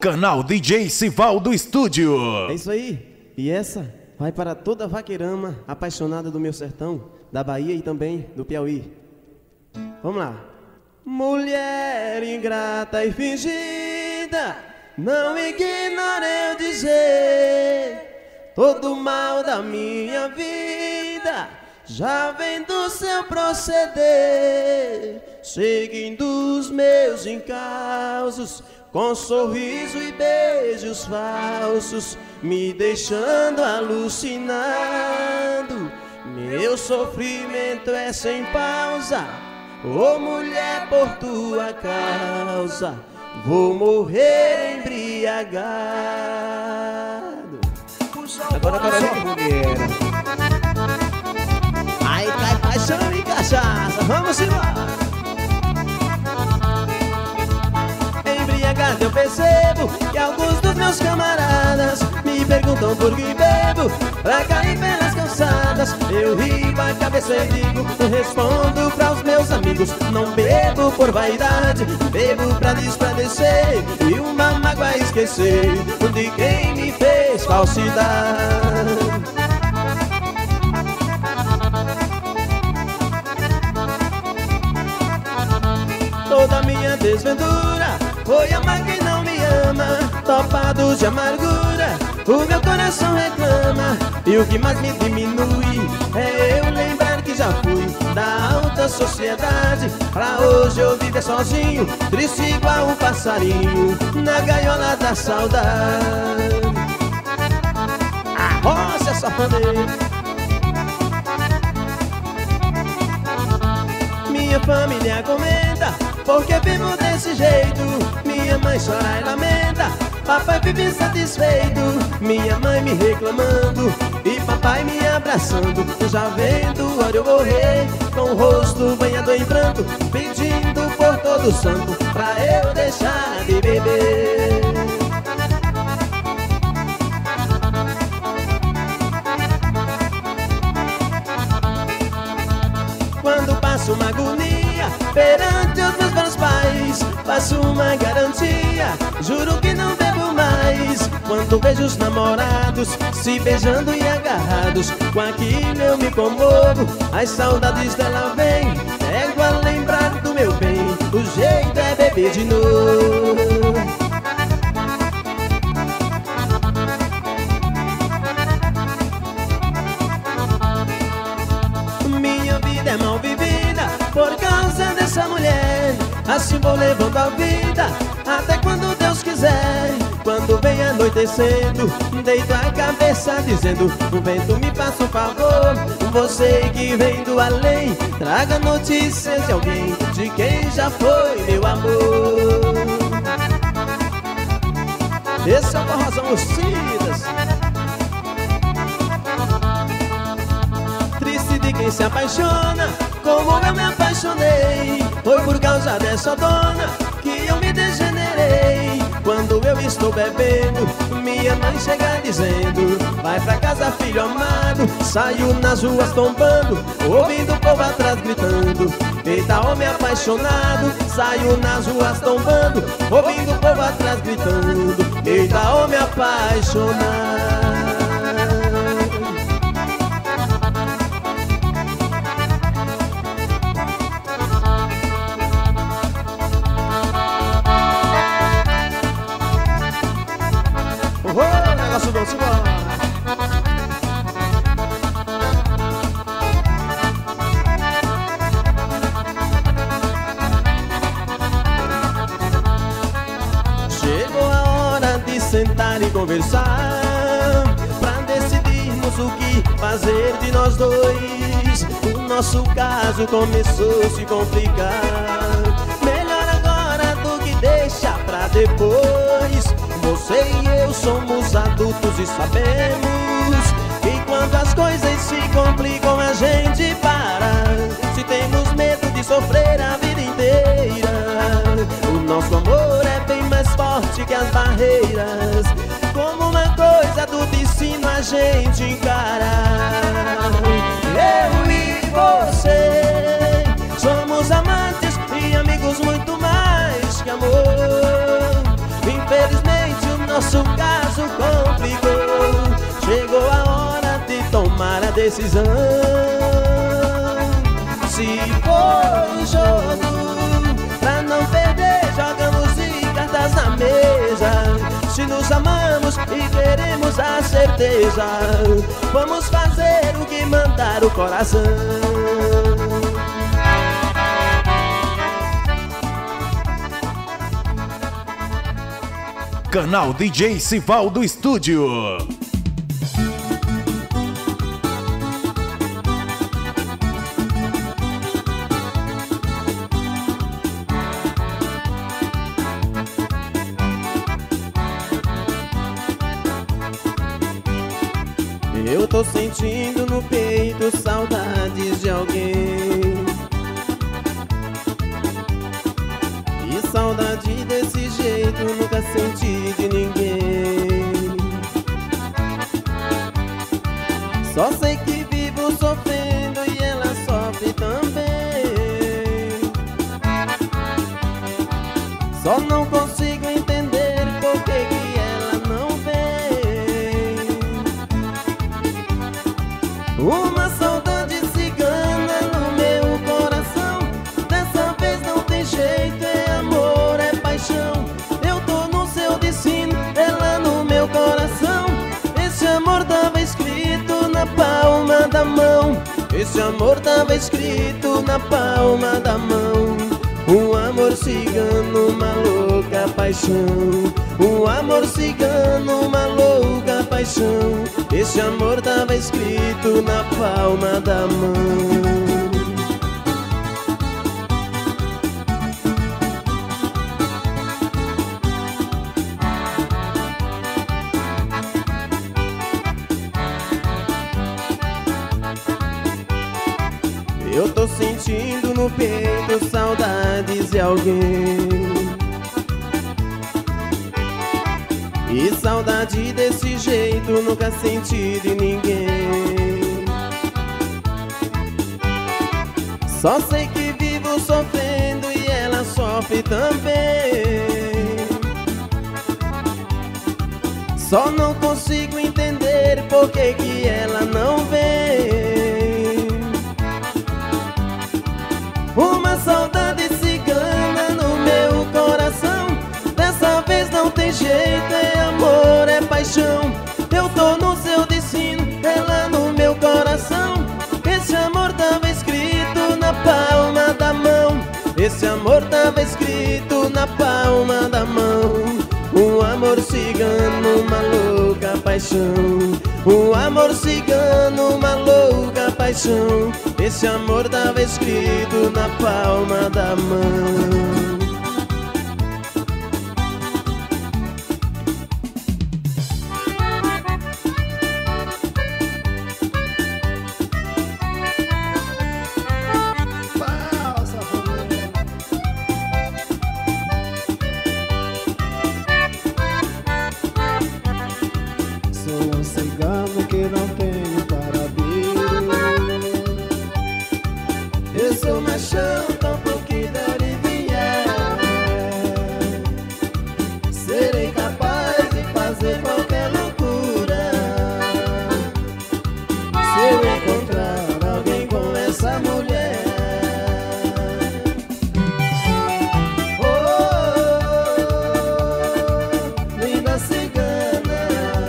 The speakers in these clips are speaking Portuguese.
Canal DJ Sivaldo Estúdio. É isso aí. E essa vai para toda vaqueirama apaixonada do meu sertão, da Bahia e também do Piauí. Vamos lá. Mulher ingrata e fingida, não ignore eu dizer, todo o mal da minha vida já vem do seu proceder, seguindo os meus encausos, com sorriso e beijos falsos, me deixando alucinado. Meu sofrimento é sem pausa, ô mulher, por tua causa vou morrer embriagado. Agora só mulher. Aí cai paixão e cachaça, vamos embora. Embriagado eu percebo que alguns dos meus camaradas me perguntam por que bebo, pra cair pelas calçadas. Eu rio a cabeça e digo, eu respondo pra os meus amigos, não bebo por vaidade, bebo pra desaparecer e uma mágoa esquecer de quem me fez falsidade. Toda minha desventura foi amar quem não me ama, topado de amargura, o meu coração reclama. E o que mais me diminui é eu lembrar que já fui da alta sociedade, pra hoje eu viver sozinho, triste igual um passarinho na gaiola da saudade. Arrocha essa bandeira. Minha família comenta, porque vivo desse jeito. Minha mãe chora e lamenta, papai vive insatisfeito. Minha mãe me reclamando e papai me abraçando, já vendo hora eu morrer, com o rosto banhado em pranto, pedindo por todo santo pra eu deixar de beber. Quando passo uma agonia perante os meus velhos pais, faço uma garantia, juro que não bebo mais. Quando vejo os namorados se beijando e agarrados, com aquilo eu me comovo, as saudades dela vêm, é igual lembrar do meu bem, o jeito é beber de novo. Minha vida é mal vivida por causa dessa mulher, assim vou levando a vida até quando Deus quiser. Quando vem anoitecendo, deito a cabeça dizendo, o vento me faça um favor, você que vem do além, traga notícias de alguém, de quem já foi meu amor. Esse é o Forrozão Os Cidas. Triste de quem se apaixona, como eu me apaixonei, foi por causa dessa dona que eu me degenerei. Quando eu estou bebendo, minha mãe chega dizendo, vai pra casa filho amado. Saio nas ruas tombando, ouvindo o povo atrás gritando, eita homem apaixonado. Saio nas ruas tombando, ouvindo o povo atrás gritando, eita homem apaixonado. Negócio bom, simbora. Chegou a hora de sentar e conversar, pra decidirmos o que fazer de nós dois. O nosso caso começou a se complicar, melhor agora do que deixar pra depois. Você e eu somos adultos e sabemos que quando as coisas se complicam a gente para. Se temos medo de sofrer a vida inteira, o nosso amor é bem mais forte que as barreiras, como uma coisa do destino a gente encara. Eu e você somos amantes e amigos muito mais que amor. Infelizmente nosso caso complicou. Chegou a hora de tomar a decisão. Se for jogo, pra não perder, jogamos de cartas na mesa. Se nos amamos e queremos a certeza, vamos fazer o que mandar o coração. Canal DJ Sivaldo Estúdio. Eu tô sentindo no peito saudades de alguém. E saudade desse jeito nunca senti de ninguém. Só sei que vivo sofrendo e ela sofre também. Só não consigo entender por que ela não vem. Uma saudade cigana no meu coração. Dessa vez não tem jeito, é amor, é paixão. Eu tô no seu destino, ela no meu coração. Esse amor tava escrito na palma da mão. Esse amor tava escrito na palma da mão. Um amor cigano, uma louca paixão. Um amor cigano, uma louca paixão. Esse amor tava escrito na palma da mão. Eu tô sentindo no peito saudades de alguém. E saudade desse jeito nunca senti de ninguém. Só sei que vivo sofrendo e ela sofre também. Só não consigo entender por que ela não vem. Uma saudade cigana no meu coração. Dessa vez não tem jeito, é amor, é paixão. Eu tô no seu destino, ela no meu coração. Esse amor tava escrito na palma da mão. Esse amor tava escrito na palma da mão. Um amor cigano, uma louca paixão. Um amor cigano, uma louca paixão. Esse amor tava escrito na palma da mão. Sou um cigano que não tenho paradeiro. Eu sou machão, topo que der e vier. Serei capaz de fazer qualquer loucura se eu encontrar alguém com essa mulher. Oh, linda cigana,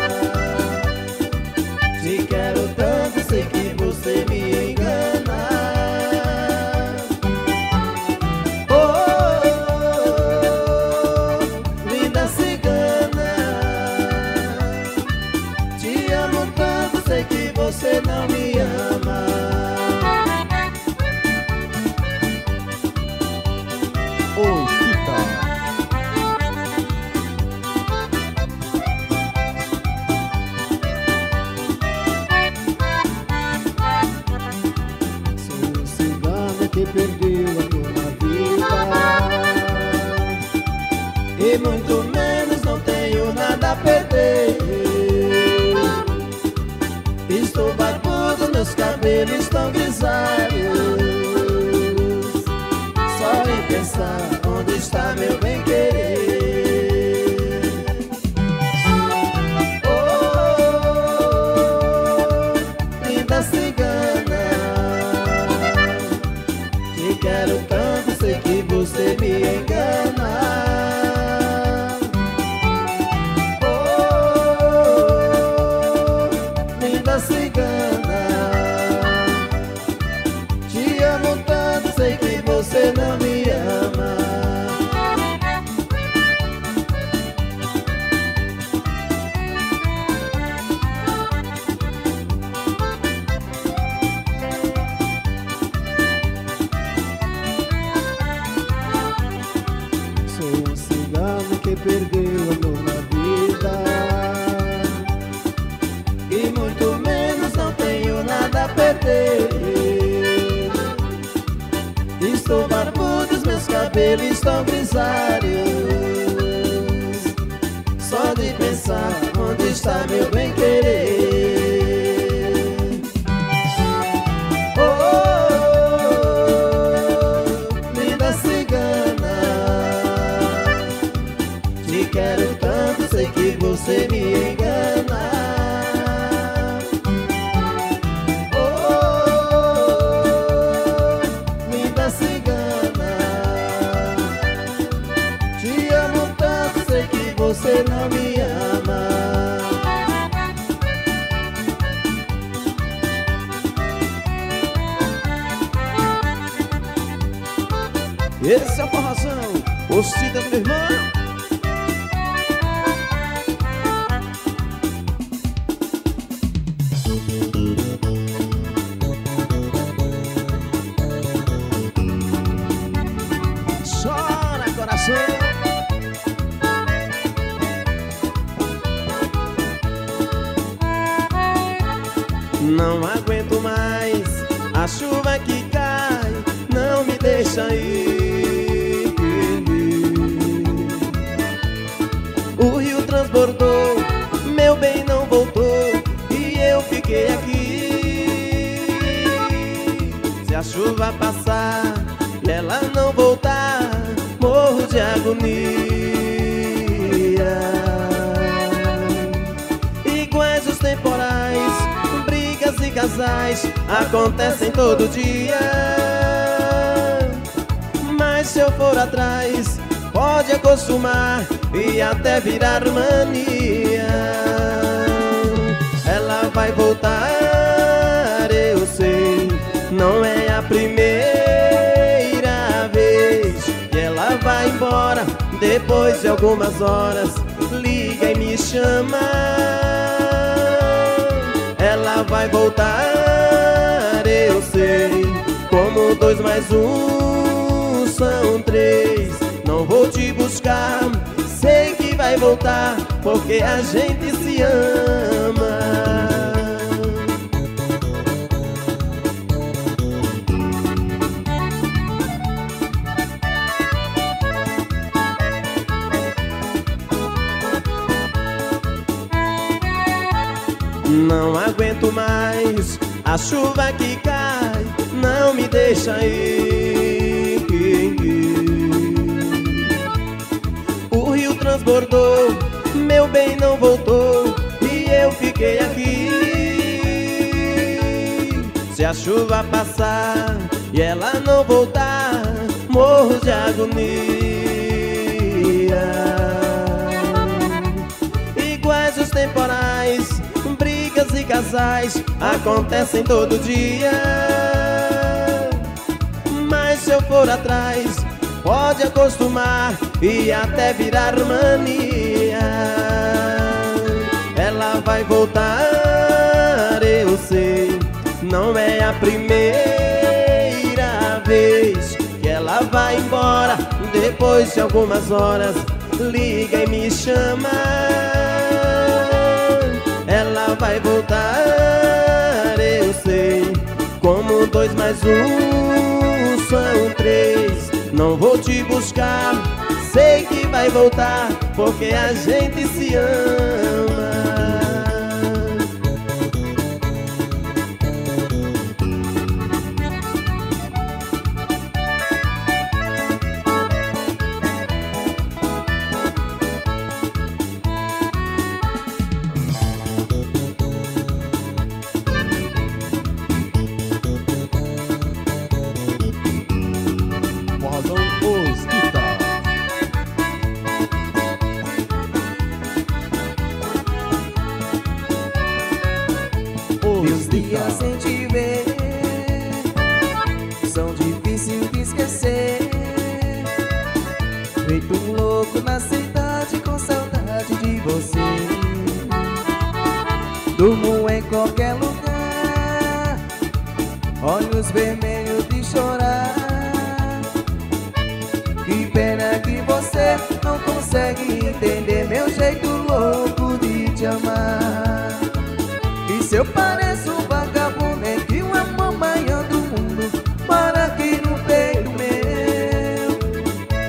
te quero tanto, sei que você me engana. Linda cigana, te amo tanto, sei que você não me ama. Ô, Chita. Sou um cigano que perdeu a tua vida. E muito menos não tenho nada a perder. Estou barbudo, meus cabelos estão grisalhos. Só em pensar onde está meu bem-querer. eles estão grisalhos. Só de pensar onde está meu bem-querer. Oh, linda cigana, te quero tanto, sei que você me engana. Oh, linda cigana, te amo tanto, sei que você não me ama. Esse é o forrozão, o Cida do meu irmão. Chora, coração. Não aguento mais a chuva que cai, não me deixa ir. O rio transbordou, meu bem não voltou e eu fiquei aqui. Se a chuva passar e ela não voltar, morro de agonia. Iguais os temporais, brigas e casais acontecem todo dia. Mas se eu for atrás, pode acostumar e até virar mania. Ela vai voltar, eu sei, não é a primeira vez que ela vai embora. Depois de algumas horas, liga e me chama. Ela vai voltar, eu sei, como 2 mais 1 são 3. Não vou te buscar, sei que vai voltar, porque a gente se ama. Não aguento mais a chuva que cai, não me deixa ir. O rio transbordou, meu bem não voltou e eu fiquei aqui. Se a chuva passar e ela não voltar, morro de agonia. Iguais os temporais, brigas e casais acontecem todo dia. Mas se eu for atrás, pode acostumar e até virar mania. Ela vai voltar, eu sei, não é a primeira vez que ela vai embora. Depois de algumas horas, liga e me chama. Ela vai voltar, eu sei, como 2 mais 1 são 3. Não vou te buscar, sei que vai voltar, porque a gente se ama. Meus dias sem te ver são difíceis de esquecer. Feito um louco na cidade com saudade de você. Durmo em qualquer lugar, olhos vermelhos de chorar. Que pena que você não consegue entender meu jeito louco de te amar. E se eu pareço um vagabundo, é que o amor maior do mundo mora aqui no peito meu.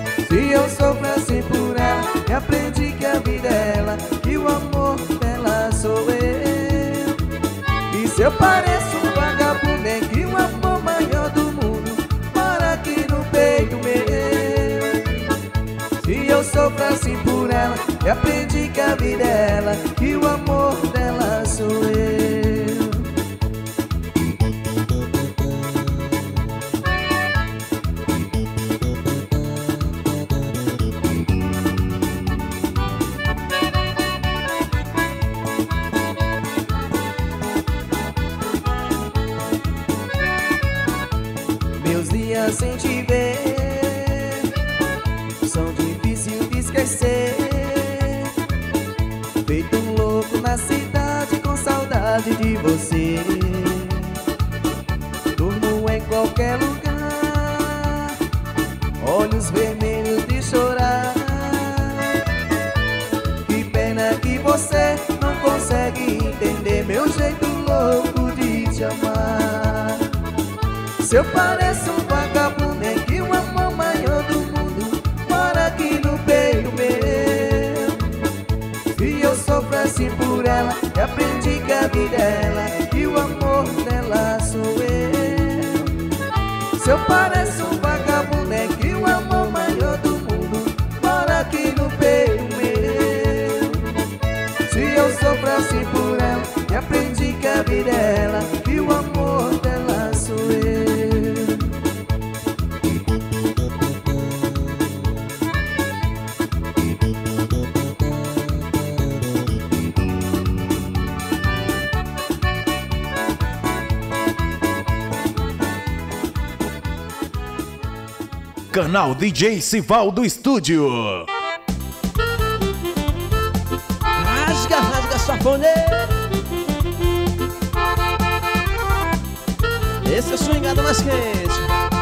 e aprendi que a vida é ela, que o amor dela sou eu. Meus dias sem te ver são difíceis de esquecer. Feito um louco na cidade com saudade de você. Durmo em qualquer lugar, olhos vermelhos de chorar. Que pena que você não consegue entender meu jeito louco de te amar. Se eu pareço um vagabundo é que o amor maior do mundo mora aqui no peito meu. E eu sofro assim por ela e aprendi que a vida é ela, que o amor dela sou eu. Se eu pareço um vagabundo é que o amor maior do mundo mora aqui no peito meu. Se eu sofro assim por ela e aprendi que a vida é ela, que o amor dela sou eu. Canal DJ Sivaldo Estúdio. Rasga, rasga, sanfoneiro. Esse é o swingado mais quente.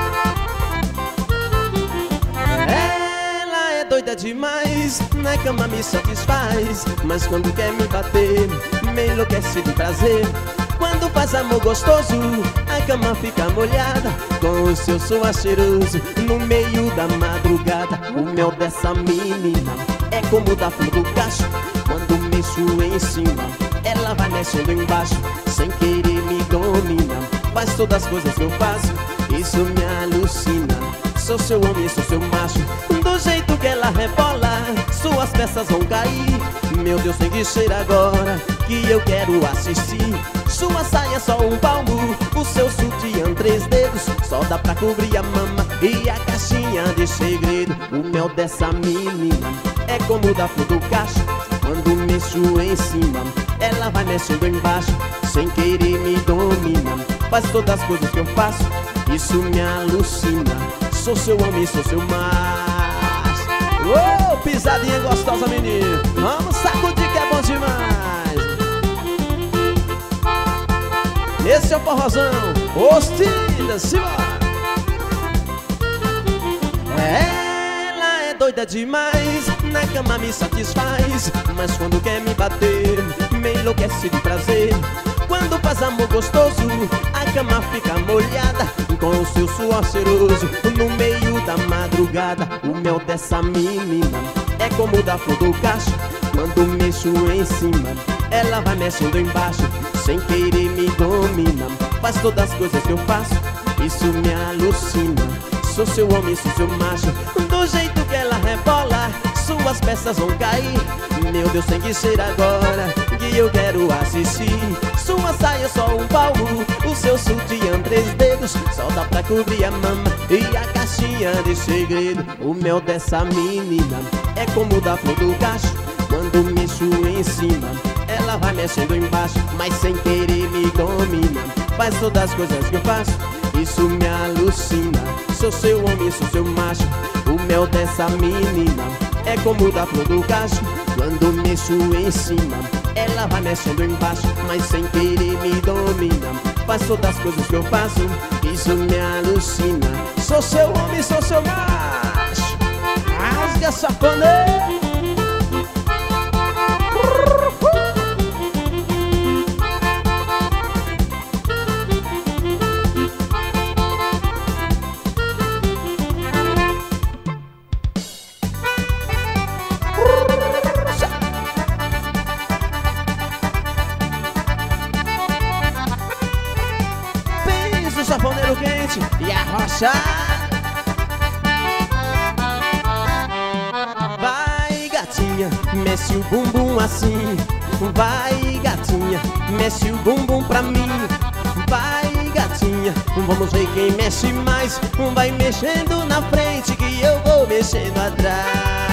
Ela é doida demais, na cama me satisfaz, mas quando quer me bater, me enlouquece de prazer. Quando faz amor gostoso, a cama fica molhada com o seu suor cheiroso no meio da madrugada. O mel dessa menina é como da flor do cacho. Quando mexo em cima, ela vai mexendo embaixo. Sem querer me domina, faz todas as coisas que eu faço. Isso me alucina. Sou seu homem, sou seu macho. Do jeito que ela rebola, suas peças vão cair. Meu Deus, tem que cheira agora que eu quero assistir. Sua saia só um palmo, o seu sutiã 3 dedos, só dá pra cobrir a mama e a caixinha de segredo. O mel dessa menina é como da flor do cacho. Quando mexo em cima, ela vai mexendo embaixo. Sem querer me domina, faz todas as coisas que eu faço. Isso me alucina. Sou seu homem, sou seu macho. Oh, pisadinha gostosa, menino. Vamos sacudir que é bom demais. Esse é o forrozão, Ostida, simbora. Ela é doida demais, na cama me satisfaz, mas quando quer me bater, me enlouquece de prazer. Quando faz amor gostoso, a cama fica molhada com o seu suor cheiroso no meio da madrugada. O mel dessa menina é como da flor do cacho. Quando mexo em cima, ela vai mexendo embaixo. Sem querer me domina, faz todas as coisas que eu faço. Isso me alucina. Sou seu homem, sou seu macho. Do jeito que ela rebola, suas peças vão cair. Meu Deus, tem que ser agora que eu quero assistir. Sua saia só um palmo, o seu sutiã 3 dedos, só dá pra cobrir a mama e a caixinha de segredo. O mel dessa menina é como da flor do cacho. Quando mexo em cima, ela vai mexendo embaixo, mas sem querer me domina, faz todas as coisas que eu faço. Isso me alucina. Sou seu homem, sou seu macho. O mel dessa menina é como da flor do cacho. Quando mexo em cima, ela vai mexendo embaixo, mas sem querer me domina, faz todas as coisas que eu faço. Isso me alucina. Sou seu homem, sou seu macho. Rasga essa panela. Sanfoneiro quente e a rocha. Vai, gatinho. gatinha, mexe o bumbum assim. Vai gatinha, mexe o bumbum pra mim. Vai gatinha, vamos ver quem mexe mais. Vai mexendo na frente que eu vou mexendo atrás.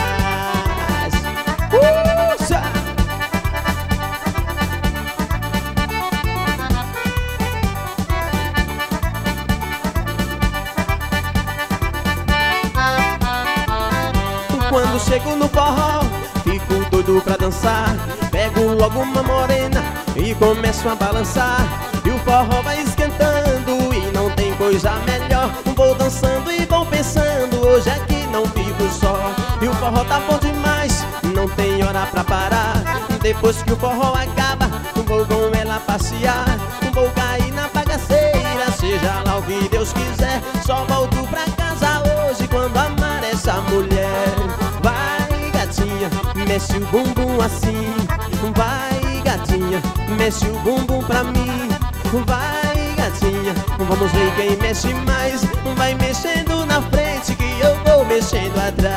Quando chego no forró, fico doido pra dançar. Pego logo uma morena e começo a balançar. E o forró vai esquentando e não tem coisa melhor. Vou dançando e vou pensando, hoje aqui não fico só. E o forró tá bom demais, não tem hora pra parar. Depois que o forró acaba, vou com ela passear. Vou cair na bagaceira, seja lá o que Deus quiser. Só volto pra casa hoje quando amar essa mulher. Vai gatinha, mexe o bumbum assim. Vai gatinha, mexe o bumbum pra mim. Vai gatinha, vamos ver quem mexe mais. Vai mexendo na frente que eu vou mexendo atrás.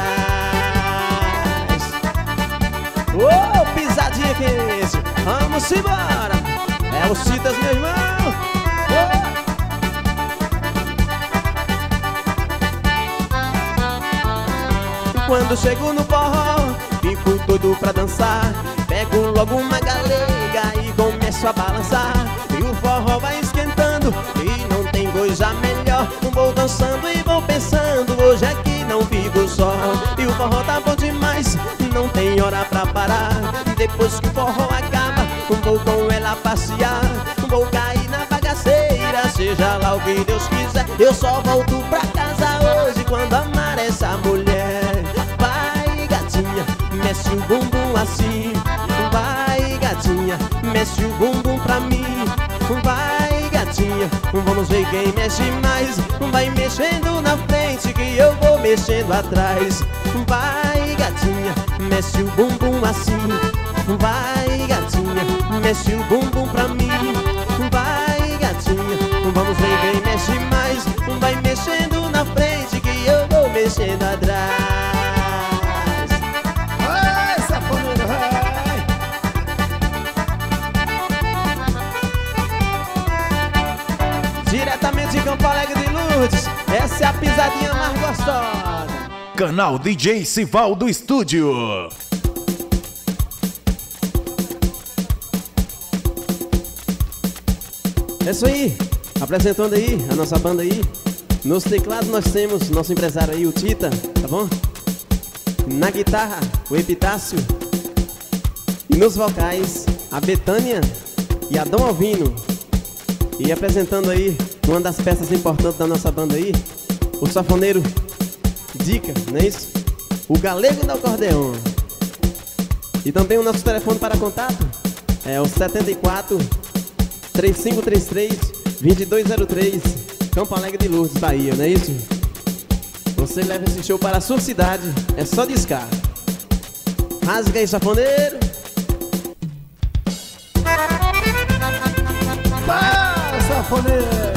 Ô, pisadinha quente, vamos embora. É o Citas, meu irmão. Quando chego no forró, fico doido pra dançar. Pego logo uma galega e começo a balançar. E o forró vai esquentando e não tem coisa melhor. Vou dançando e vou pensando, hoje aqui não fico só. E o forró tá bom demais, não tem hora pra parar. Depois que o forró acaba, vou com ela passear. Vou cair na bagaceira, seja lá o que Deus quiser. Eu só volto pra casa hoje quando amar essa mulher. Vai gatinha, mexe o bumbum assim. Vai gatinha, mexe o bumbum pra mim. Vai gatinha, vamos ver quem mexe mais. Vai mexendo na frente que eu vou mexendo atrás. Vai gatinha, mexe o bumbum assim. Vai gatinha, mexe o bumbum pra mim. Vai gatinha, vamos ver quem mexe mais. Vai mexendo na frente que eu vou mexendo atrás. Ai, safoneiro, vai! Diretamente de Campo Alegre de Lourdes, essa é a pisadinha mais gostosa. Canal DJ Sivaldo Estúdio. É isso aí, apresentando aí a nossa banda aí. Nos teclados nós temos nosso empresário aí, o Tita, tá bom? Na guitarra, o Epitácio. E nos vocais, a Betânia e a Dom Alvino. E apresentando aí uma das peças importantes da nossa banda aí, o safoneiro Dica, não é isso? O galego do acordeon. E também o nosso telefone para contato é o 74 3533 2203, Campo Alegre de Lourdes, Bahia, não é isso? Você leva esse show para a sua cidade, é só discar. Rasga aí, safoneiro. Vai, safoneiro!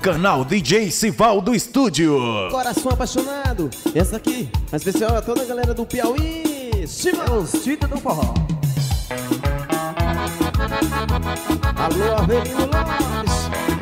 canal DJ Sivaldo Estúdio. Coração apaixonado. Essa aqui, a especial a toda a galera do Piauí. É os títulos do forró. Alô, Avelino Lopes.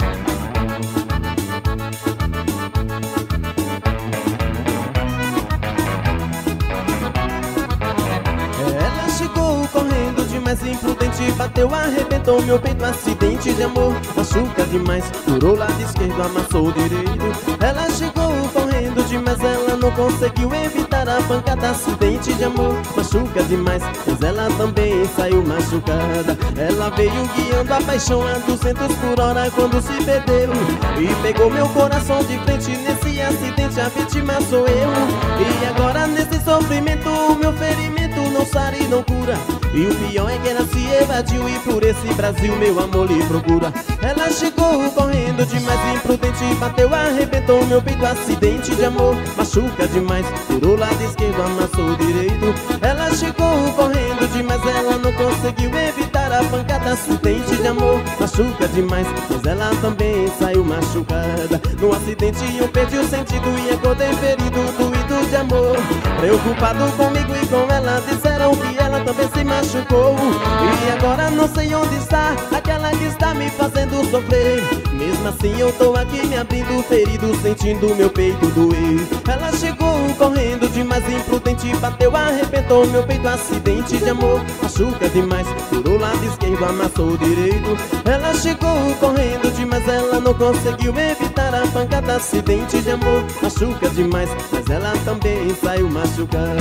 Ela chegou correndo demais, imprudente, bateu, arrebentou meu peito, acidente de amor, machuca demais, furou lado esquerdo, amassou o direito. Ela chegou correndo demais, ela não conseguiu evitar a pancada, acidente de amor, machuca demais, mas ela também saiu machucada. Ela veio guiando a paixão a 200 por hora quando se perdeu e pegou meu coração de frente. Nesse acidente a vítima sou eu, e agora nesse sofrimento o meu ferimento não sara e não cura. E o pior é que ela se evadiu, e por esse Brasil meu amor lhe procura. Ela chegou correndo demais, imprudente, bateu, arrebentou meu peito, acidente de amor, machuca demais, furou lado esquerdo, amassou o direito. Ela chegou correndo demais, ela não conseguiu evitar a pancada, acidente de amor, machuca demais, mas ela também saiu machucada. No acidente eu perdi o sentido e acordei ferido, doído de amor, preocupado comigo e com ela, disseram que ela também se machucou. E agora não sei onde está aquela que está me fazendo sofrer. Mesmo assim eu tô aqui me abrindo ferido, sentindo meu peito doer. Ela chegou correndo demais, imprudente, bateu, arrebentou meu peito, acidente de amor, machuca demais, furou lado esquerdo, amassou o direito. Ela chegou correndo demais, ela não conseguiu evitar a pancada, acidente de amor, machuca demais, mas ela também saiu machucada.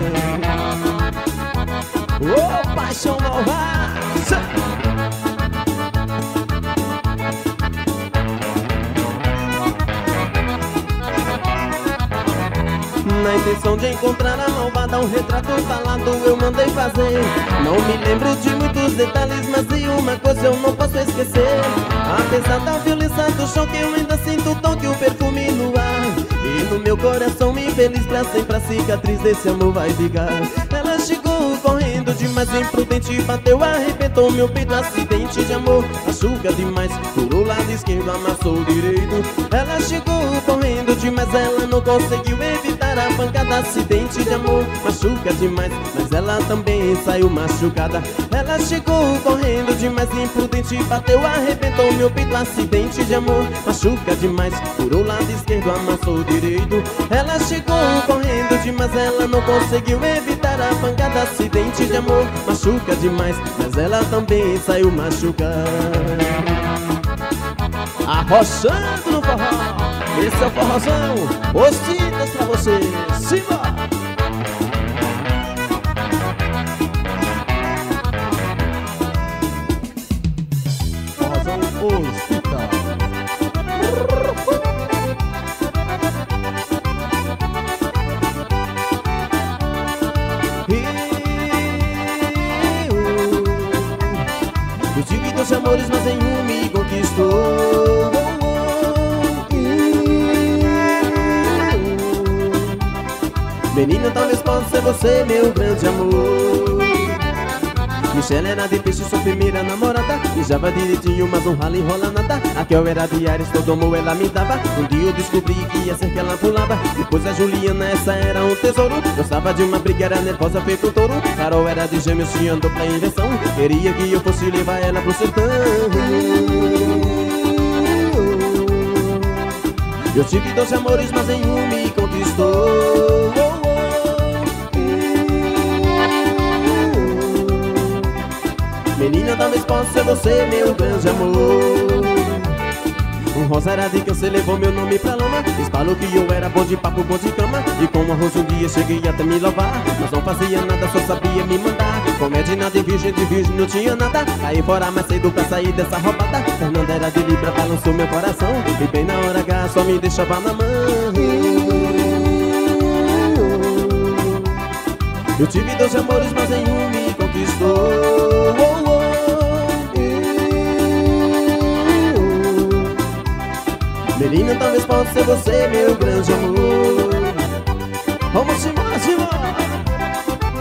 Ô, paixão malvada! Na intenção de encontrar a malvada, um retrato falado eu mandei fazer. Não me lembro de muitos detalhes, mas de uma coisa eu não posso esquecer. Apesar da violência do choque, eu ainda sinto o toque, o perfume no ar. E no meu coração infeliz, pra sempre a cicatriz desse amor vai ficar. Ela chegou correndo demais, imprudente, bateu, arrebentou meu peito, acidente de amor, machuca demais, furou lado esquerdo, amassou o direito. Ela chegou correndo demais, ela não conseguiu evitar a pancada, acidente de amor, machuca demais, mas ela também saiu machucada. Ela chegou correndo demais, imprudente, bateu, arrebentou meu peito, acidente de amor, machuca demais, furou lado esquerdo, amassou o direito. Ela chegou correndo demais, ela não conseguiu evitar a pancada, acidente de amor, machuca demais, mas ela também saiu machucada. Arrochando no forró, esse é o forrozão, os títulos pra você, simbora! Forrozão hospital. Eu tive dois amores, mas em um me conquistou. Menina, talvez possa ser você, meu grande amor. Michelle era de peixe, sua primeira namorada. Mijava direitinho, mas não rala e rola nada. A Kel era de Ares, todo amor ela me dava. Um dia eu descobri que ia ser que ela pulava. Depois a Juliana, essa era um tesouro. Gostava de uma briga, era nervosa, feito touro. Carol era de gêmeos, se andou pra invenção. Queria que eu fosse levar ela pro sertão. Eu tive dois amores, mas em um me conquistou. Menina, talvez possa ser você, meu grande amor. Um rosa era de câncer, levou meu nome pra lama. Espalhou que eu era bom de papo, bom de cama. E com arroz um dia cheguei até me louvar. Mas não fazia nada, só sabia me mandar. Comédia de virgem não tinha nada. Caí fora mais cedo pra sair dessa roubada. Fernanda era de Libra, balançou meu coração. E bem na hora H só me deixava na mão. Eu tive dois amores, mas em um me conquistou. Menina, talvez possa ser você, meu grande amor. Vamos embora, embora.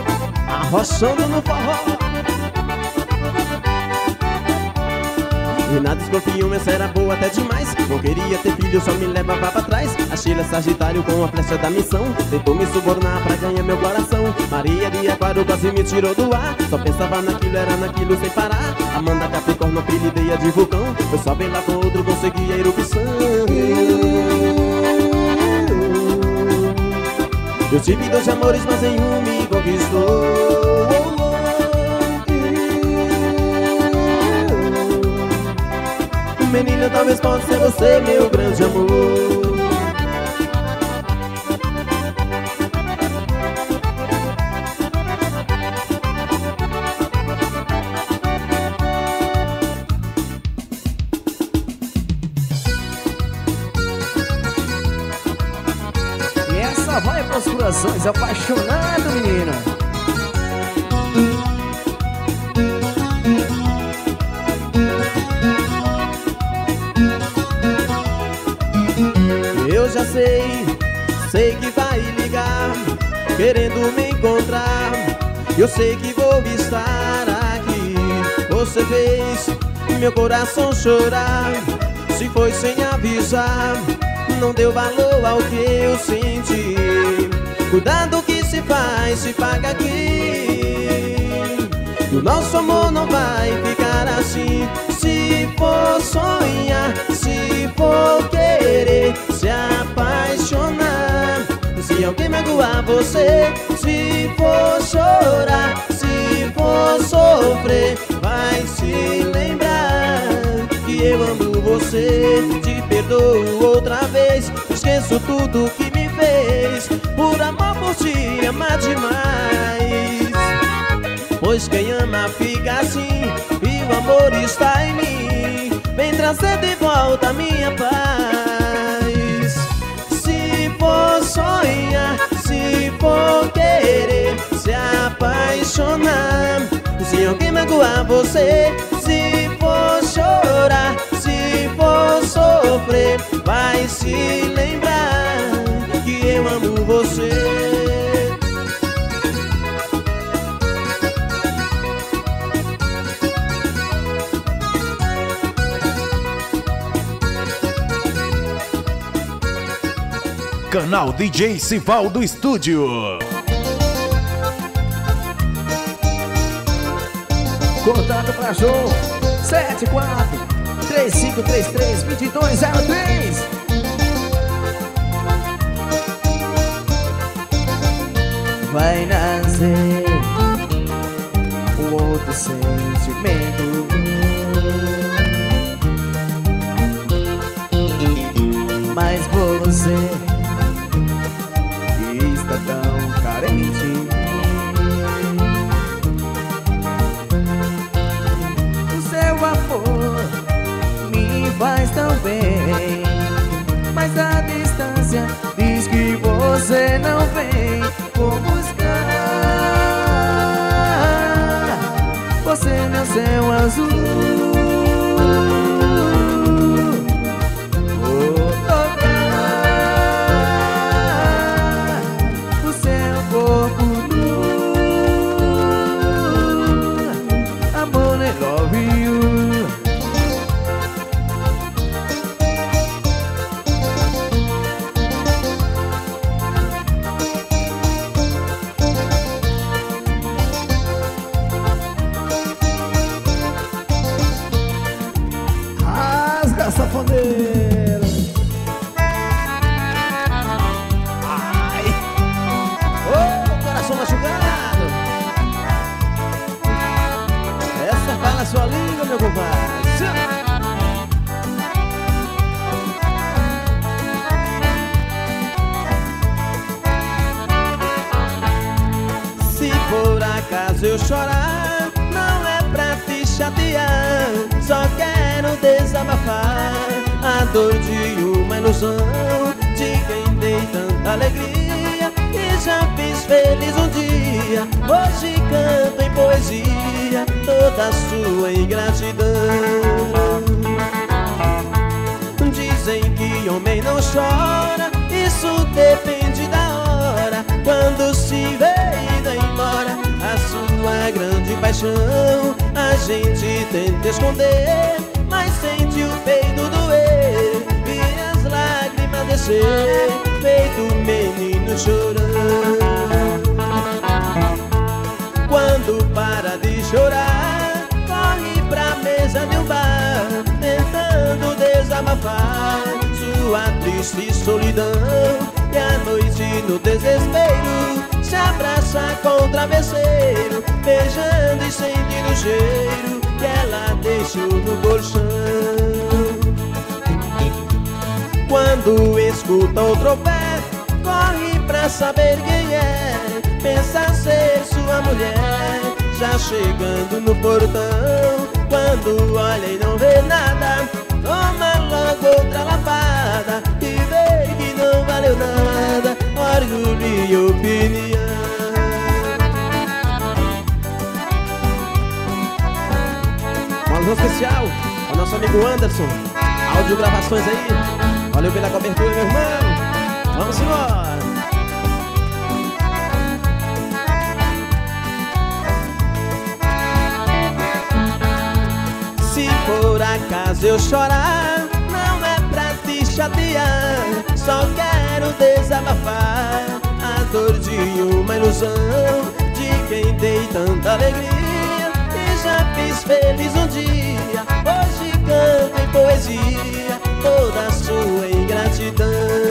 Arrochando no forró. Nada desconfio, essa era boa até demais. Não queria ter filho, só me levava pra trás. A Sheila Sagitário com a flecha da missão tentou me subornar pra ganhar meu coração. Maria de Aquário quase me tirou do ar. Só pensava naquilo, era naquilo sem parar. Amanda Capricórnio, apelideia de vulcão. Eu só bem lá com outro, consegui a erupção. Eu tive 2 amores, mas em um me conquistou. Menina, talvez possa ser você, meu grande amor. E essa vai para os corações apaixonados, menina. Eu já sei que vai ligar, querendo me encontrar. Eu sei que vou estar aqui. Você fez meu coração chorar. Se foi sem avisar, não deu valor ao que eu senti. Cuidado que se faz, se paga aqui. E o nosso amor não vai ficar assim. Se for sonhar, se for querer se apaixonar, se alguém magoar você, se for chorar, se for sofrer, vai se lembrar que eu amo você. Te perdoo outra vez, esqueço tudo que me fez. Por amor por ti, amar demais. Pois quem ama fica assim, e o amor está em mim. Vem trazer de volta a minha paz. Se for sonhar, se for querer se apaixonar, se alguém magoar você, se for chorar, se for sofrer, vai se lembrar que eu amo você. Canal DJ Sivaldo Estúdio. Contato pra show 74-3533-2203. Vai nascer um outro sentimento. Mas você está tão carente. O seu amor me faz tão bem, mas a distância diz que você não vem. Vou buscar você no céu azul. Safoneiro. Ai, ô, coração machucado. Essa fala a sua língua, meu compadre. Se por acaso eu chorar, não é pra te chatear, só quero desabafar a dor de uma ilusão, de quem dei tanta alegria e já fiz feliz um dia. Hoje canto em poesia toda a sua ingratidão. Dizem que homem não chora, isso depende da hora. Quando se vê indo embora a sua grande paixão, a gente tenta esconder, mas mas sente o peito doer e as lágrimas descer, feito um menino chorando. Quando para de chorar, corre pra mesa de um bar, tentando desabafar sua triste solidão. E à noite no desespero se abraça com o travesseiro, beijando e sentindo o cheiro que ela deixou no colchão. Quando escuta outro pé, corre pra saber quem é, pensa ser sua mulher, já chegando no portão. Quando olha e não vê nada, toma logo outra lapada e vê que não valeu nada, orgulho e opinião. Um alô especial ao nosso amigo Anderson, áudio gravações aí. Valeu pela cobertura, meu irmão. Vamos embora. Se por acaso eu chorar, não é pra te chatear, só quero desabafar a dor de uma ilusão, de quem dei tanta alegria e já fiz feliz um dia. Hoje canto em poesia toda a sua ingratidão.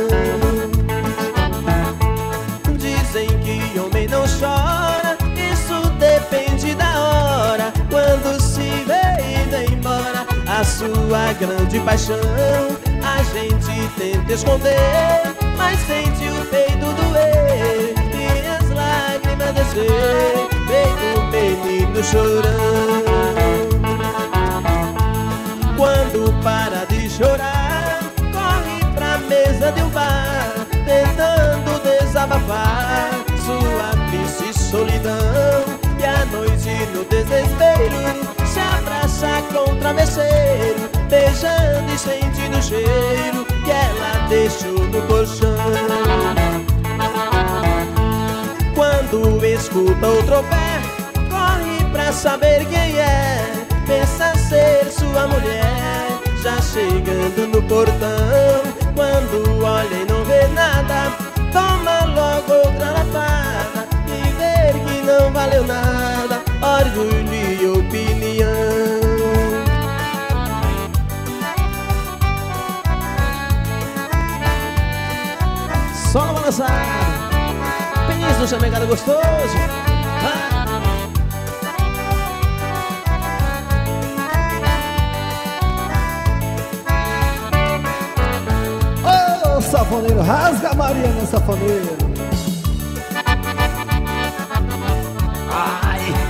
Dizem que homem não chora, isso depende da hora, quando se vê indo embora a sua grande paixão. A gente tenta esconder, mas sente o peito doer e as lágrimas descer, feito um menino chorando. Quando para de chorar, corre pra mesa de um bar, tentando desabafar sua triste solidão. E à noite no desespero se abraça com o travesseiro, beijando e sentindo o cheiro que ela deixou no colchão. Quando escuta outro pé, corre pra saber quem é, pensa ser sua mulher, já chegando no portão. Quando olha e não vê nada, toma logo outra lapada e ver que não valeu nada, orgulho e opinião. Só no balançar, penis no chamegado gostoso. Ô, safoneiro, rasga a Mariana, safoneiro. Ai.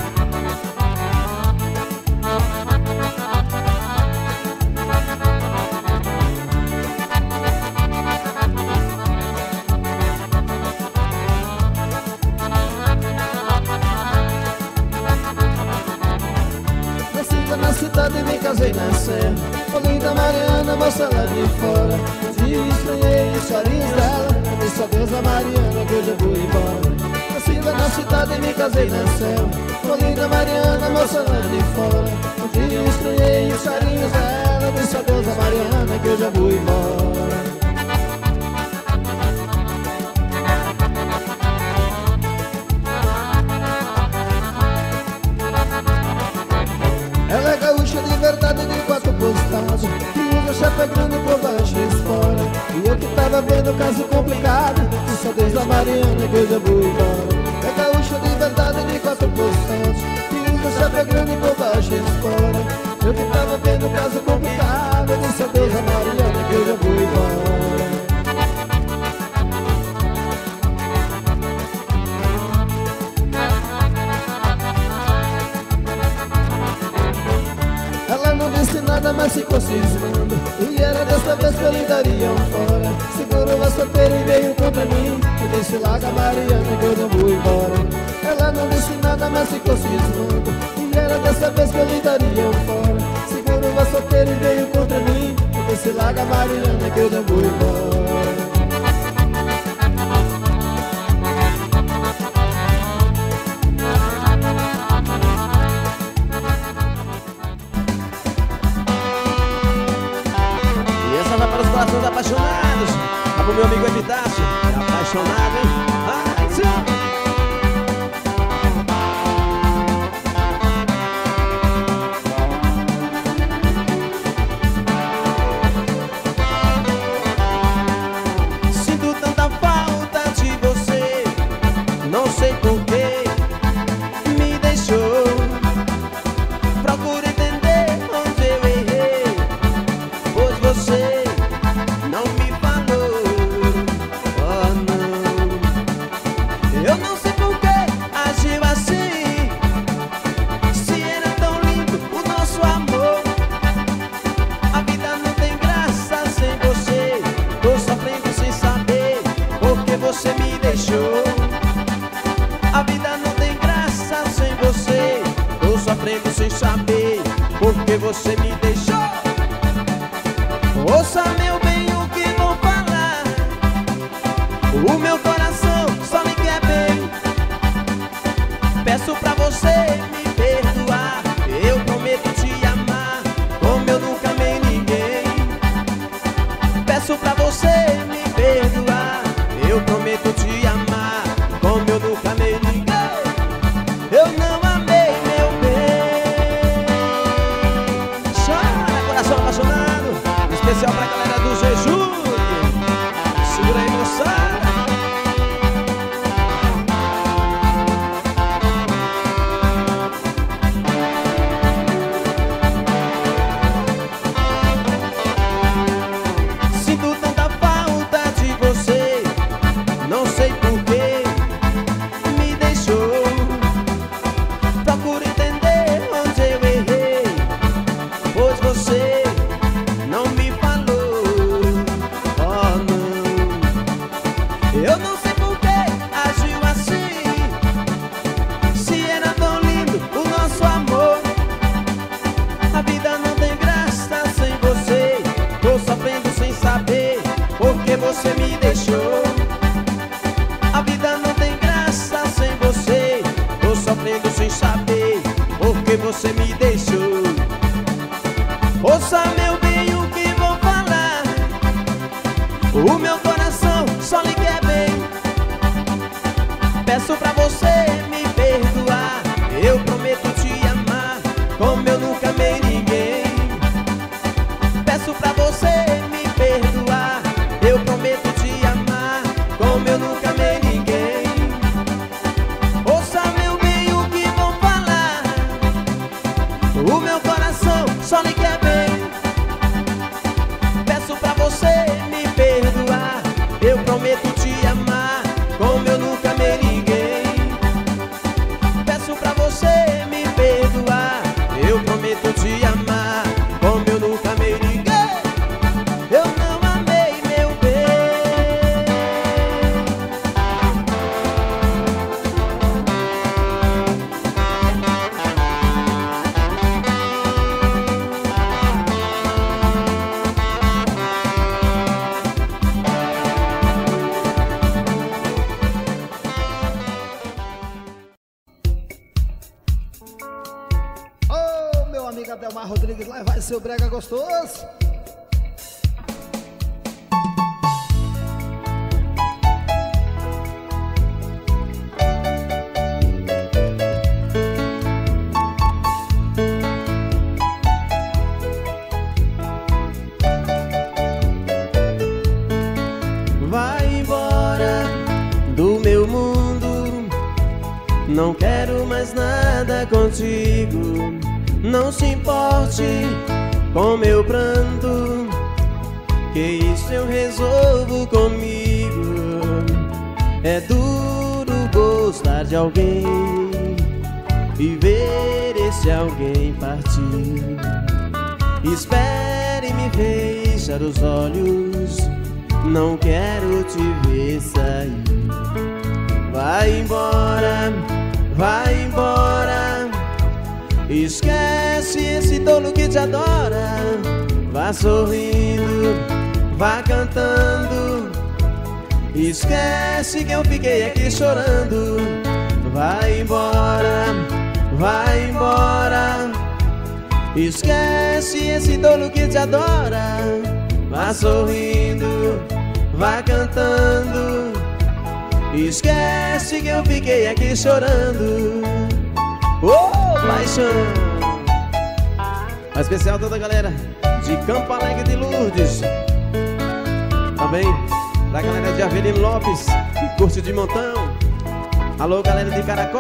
Nascida na cidade, me casei na serra. Ô linda Mariana, moça lá de fora. Um dia estranhei os chorinhos dela, disse adeus a Mariana que eu já vou embora. Nascida na cidade, me casei na serra. Ô linda Mariana, moça lá de fora. Um dia estranhei os chorinhos dela, disse adeus a Mariana que eu já vou embora. Ela é gaúcha de verdade, de 4 postados, que usa chapéu grande por baixo e fora. E eu que tava vendo caso complicado, disse adeus a Mariana que eu já vou embora. É gaúcha de verdade, de 4 postados, que usa chapéu grande por baixo e fora. Eu que tava vendo caso complicado, disse adeus a Mariana que eu já vou embora. Ela não disse nada, mas ficou cismando, e era dessa vez que eu lhe daria um fora. Segurou a solteira e veio contra mim, e disse larga Mariana que eu não vou embora. Ela não disse nada, mas ficou cismando, e era dessa vez que eu lhe daria um fora. Segurou a solteira e veio contra mim, e disse larga Mariana que eu não vou embora. os apaixonados. Tá pro meu amigo Epitácio, é apaixonado, hein? Ai, sim. Você me deixou. Ouça, meu bem, o que vou falar. O meu coração só lhe quer bem. Peço pra você me perdoar. Eu prometo te amar como eu nunca amei ninguém. Peço pra você me perdoar. Eu prometo te amar como eu nunca amei ninguém. Eu não amei, meu bem. Apaixonado, especial pra galera do jejum. Segura aí, moçada. Sinto tanta falta de você, não sei porquê me deixou. Procuro entender onde eu errei, pois você não me falou, oh não. Eu não sei por que agiu assim, se era tão lindo o nosso amor. A vida não tem graça sem você. Tô sofrendo sem saber porque você me deixou. A vida não tem graça sem você. Tô sofrendo sem saber porque você me deixou. Ouça, meu bem, o que vou falar. O meu coração só lhe quer bem. Peço pra você me perdoar. Eu prometo te amar como eu nunca amei ninguém. Peço pra você me perdoar. Eu prometo te amar como eu nunca amei ninguém. Ouça, meu bem, o que vou falar. O meu coração só lhe quer bem. Peço pra você me perdoar. Eu prometo te amar como eu nunca amei ninguém. Peço pra você me perdoar. Eu prometo te amar como eu nunca amei ninguém. Eu não amei, meu bem. Ô, meu amigo Adelmar Rodrigues, lá vai seu brega gostoso. Vai embora do meu mundo, não quero mais nada contigo. Não se importe com meu pranto, que isso eu resolvo comigo. É duro gostar de alguém e ver esse alguém partir. Espere me fechar os olhos, não quero te ver sair. Vai embora, vai embora. Esquece esse tolo que te adora. Vá sorrindo, vá cantando. Esquece que eu fiquei aqui chorando. Vai embora, vai embora. Esquece esse tolo que te adora. Vá sorrindo, vai cantando. Esquece que eu fiquei aqui chorando. Oh, paixão! A especial toda a galera de Campo Alegre de Lourdes. Também da galera de Avelino Lopes e Curso de Montão. Alô, galera de Caracol.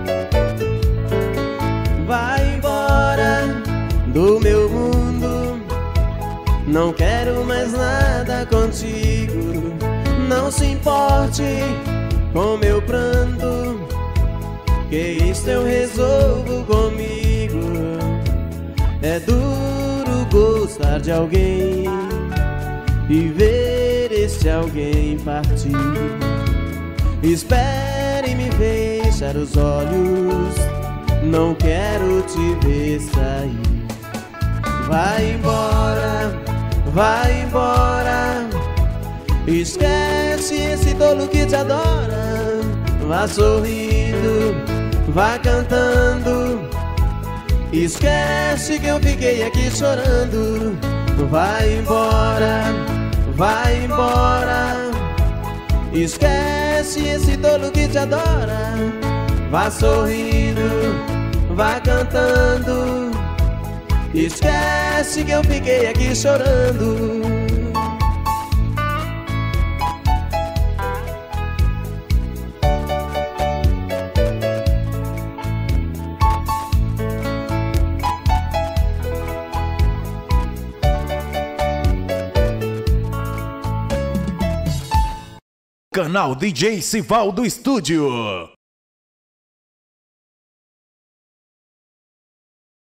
Vai embora do meu mundo, não quero mais nada contigo. Não se importe com meu pranto, que isso eu resolvo comigo. É duro gostar de alguém e ver este alguém partir. Espere me fechar os olhos, não quero te ver sair. Vai embora, vai embora. Esquece esse tolo que te adora. Vá sorrindo, vá cantando. Esquece que eu fiquei aqui chorando. Vai embora, vai embora. Esquece esse tolo que te adora. Vá sorrindo, vá cantando. Esquece que eu fiquei aqui chorando. Canal DJ Sivaldo Estúdio.